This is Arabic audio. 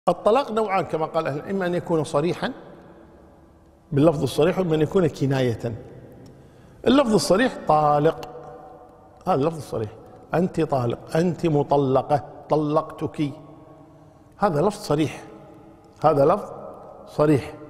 الطلاق نوعان كما قال أهل العلم، إما أن يكون صريحا باللفظ الصريح، وإما أن يكون كناية. اللفظ الصريح طالق، هذا اللفظ الصريح، أنت طالق، أنت مطلقة، طلقتك، هذا لفظ صريح، هذا لفظ صريح.